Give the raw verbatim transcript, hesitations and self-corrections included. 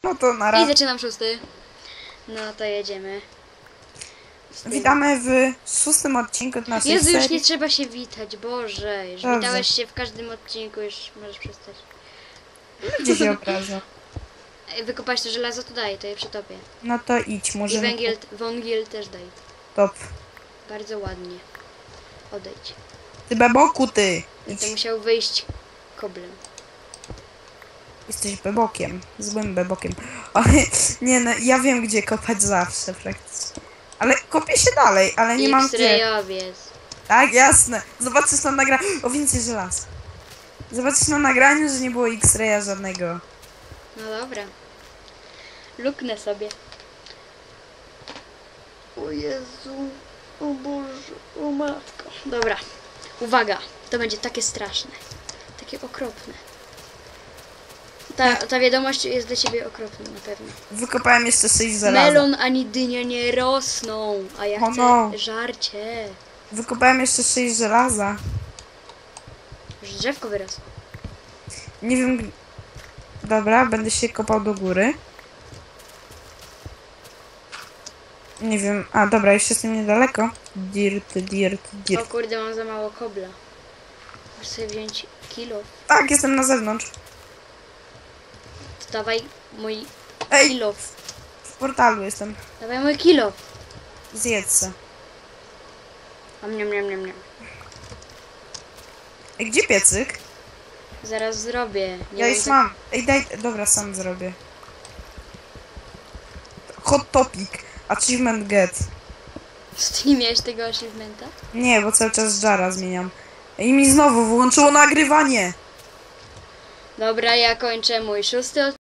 No to na I razie. zaczynam szósty. No to jedziemy. Witamy w szóstym odcinku naszej Jezu, już serii. nie trzeba się witać, Boże. Już Dobrze. witałeś się w każdym odcinku, już możesz przestać. Ludzie się obrażą. Ej, wykopać to żelazo, to daj, to je przetopię. No to idź, I możemy... węgiel, węgiel też daj. Top. Bardzo ładnie. Odejdź. Ty beboku, ty! Będę Idź. musiał wyjść koblem. Jesteś bebokiem. Złym bebokiem. Ale nie no, ja wiem gdzie kopać zawsze praktycznie. Ale kopię się dalej, ale nie mam gdzie. X-rayowiec. Tak, jasne. Zobaczysz na nagraniu. O, więcej żelaza. Zobaczysz na nagraniu, że nie było X-raya żadnego. No dobra. Luknę sobie. O Jezu. O Boże. O matko. Dobra. Uwaga. To będzie takie straszne. Takie okropne. Ta, ta wiadomość jest dla ciebie okropna na pewno. Wykopałem jeszcze sześć żelaza. Melon ani dynia nie rosną, a ja O chcę no. żarcie. Wykopałem jeszcze sześć żelaza. Już drzewko wyrosło. Nie wiem... g- Dobra, będę się kopał do góry. Nie wiem... A, dobra, już jestem niedaleko. Dirt, dirt, O dirt. kurde, mam za mało kobla. Muszę sobie wziąć kilo. Tak, jestem na zewnątrz. To dawaj mój Ej, kilo. w portalu jestem. Dawaj mój kilo. Zjedz se. A mniam, mniam, mniam, mniam. Ej, gdzie piecyk? Zaraz zrobię. Nie Ja mam już tak- mam. Ej, daj... Dobra, sam zrobię. Hot topic. Achievement get. Co, ty nie miałeś tego achievementa? Nie, bo cały czas Jara zmieniam. I mi znowu włączyło nagrywanie. Dobra, ja kończę mój szósty